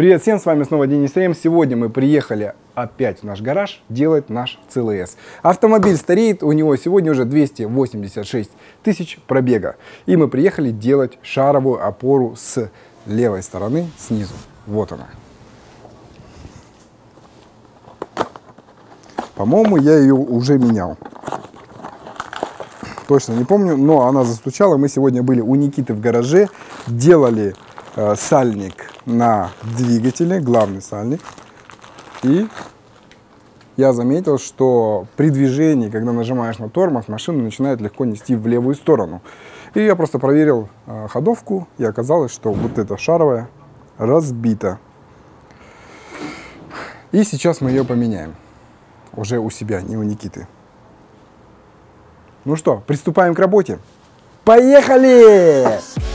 Привет всем, с вами снова Денис Рем. Сегодня мы приехали опять в наш гараж делать наш CLS. Автомобиль стареет, у него сегодня уже 286 тысяч пробега. И мы приехали делать шаровую опору с левой стороны, снизу. Вот она. По-моему, я ее уже менял. Точно не помню, но она застучала. Мы сегодня были у Никиты в гараже, делали сальник на двигателе, главный сальник. И я заметил, что при движении, когда нажимаешь на тормоз, машина начинает легко нести в левую сторону. И я просто проверил ходовку, и оказалось, что вот эта шаровая разбита. И сейчас мы ее поменяем. Уже у себя, не у Никиты. Ну что, приступаем к работе. Поехали!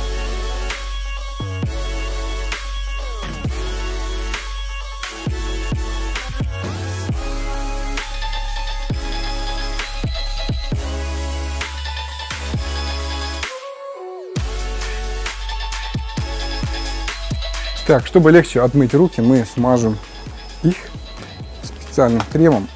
Так, чтобы легче отмыть руки, мы смажем их специальным кремом.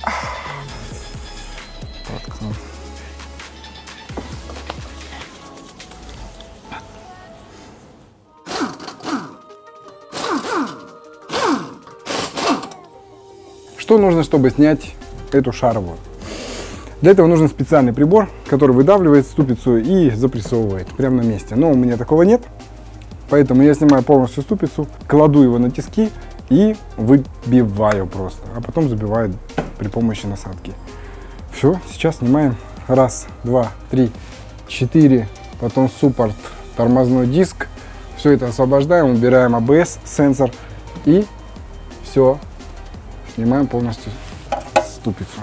Что нужно, чтобы снять эту шаровую? Для этого нужен специальный прибор, который выдавливает ступицу и запрессовывает прямо на месте. Но у меня такого нет, поэтому я снимаю полностью ступицу, кладу его на тиски и выбиваю просто, а потом забиваю при помощи насадки. Все, сейчас снимаем. Раз, два, три, четыре, потом суппорт, тормозной диск. Все это освобождаем, убираем ABS, сенсор и все. Снимаем полностью ступицу.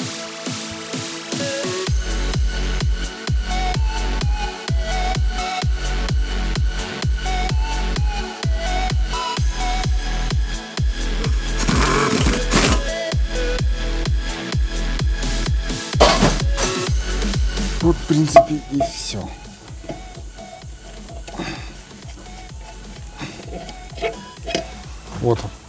Вот, в принципе, и все. Вот он.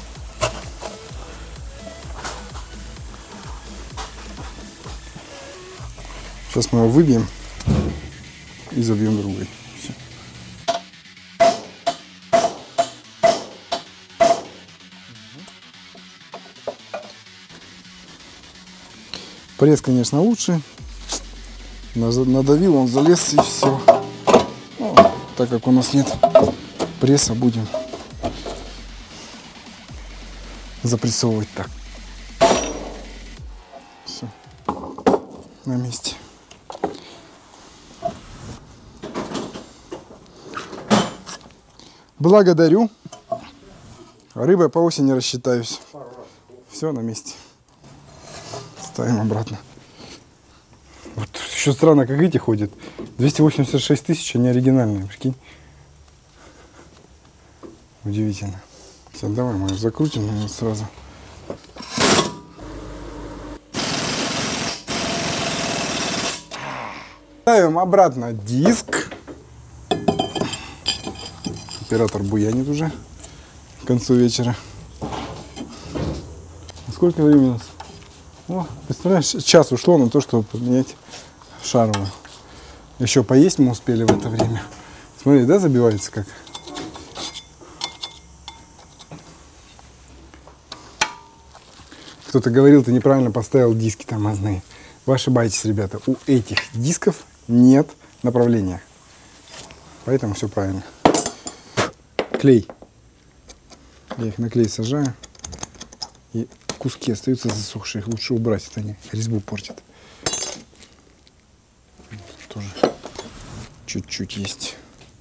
Сейчас мы его выбьем и забьем другой. Все. Пресс, конечно, лучше. Надавил, он залез и все. Ну, так как у нас нет пресса, будем запрессовывать так. Все. На месте. Благодарю. Рыбой по осени рассчитаюсь. Все на месте. Ставим обратно. Вот еще странно, как эти ходят. 286 тысяч, они оригинальные, прикинь. Удивительно. Все, давай мы закрутим сразу. Ставим обратно диск. Оператор буянит уже к концу вечера. Сколько времени у нас? О, представляешь, час ушло на то, чтобы поменять шаровую. Еще поесть мы успели в это время. Смотри, да, забивается как? Кто-то говорил, ты неправильно поставил диски тормозные. Вы ошибаетесь, ребята. У этих дисков нет направления. Поэтому все правильно. Клей. Я их на клей сажаю. И куски остаются засохшие. Их лучше убрать, это они резьбу портят. Тоже чуть-чуть есть.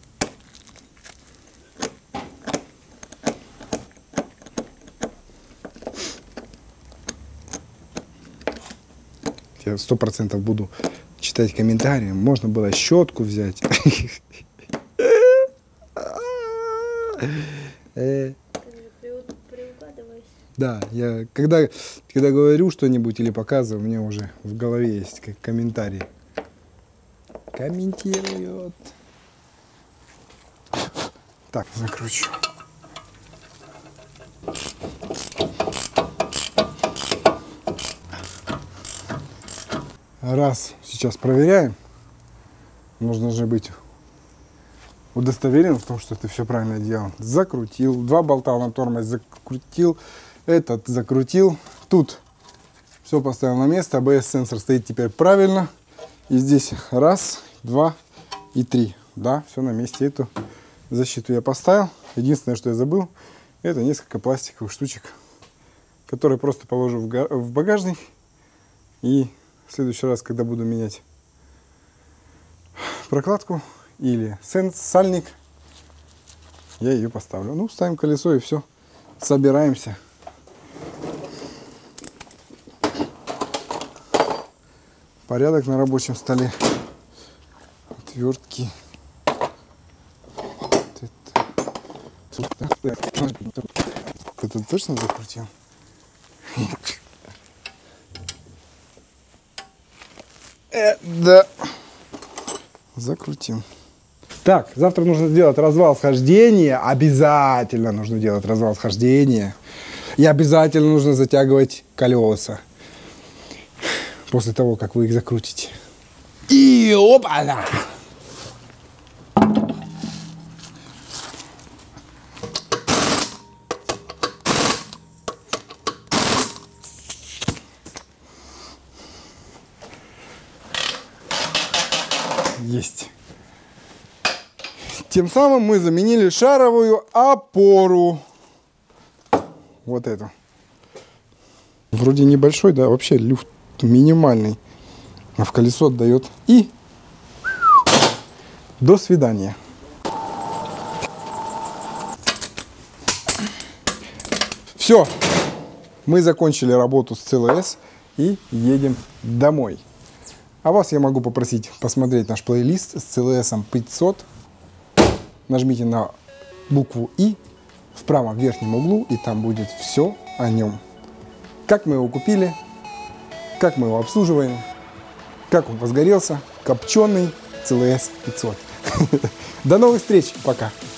Я 100% буду читать комментарии. Можно было щетку взять. Да, я когда говорю что-нибудь или показываю, мне уже в голове есть как комментарий. Комментирует. Так, закручу. Раз, сейчас проверяем. Нужно же быть удостоверен в том, что ты все правильно делал. Закрутил. 2 болта на тормоз закрутил. Этот закрутил. Тут все поставил на место. ABS-сенсор стоит теперь правильно. И здесь 1, 2 и 3. Да, все на месте. Эту защиту я поставил. Единственное, что я забыл, это несколько пластиковых штучек, которые просто положу в багажник. И в следующий раз, когда буду менять прокладку или сальник, я ее поставлю. Ну, ставим колесо и все. Собираемся. Порядок на рабочем столе. Отвертки. Это точно закрутил? Да. Закрутим. Так, завтра нужно сделать развал схождения. Обязательно нужно делать развал схождения. И обязательно нужно затягивать колеса после того, как вы их закрутите. И опа-на! Есть. Тем самым мы заменили шаровую опору. Вот эту. Вроде небольшой, да, вообще люфт минимальный. А в колесо отдает. И до свидания. Все. Мы закончили работу с CLS и едем домой. А вас я могу попросить посмотреть наш плейлист с CLS 500. Нажмите на букву И в правом верхнем углу, и там будет все о нем. Как мы его купили, как мы его обслуживаем, как он возгорелся, копченый CLS 500. До новых встреч, пока!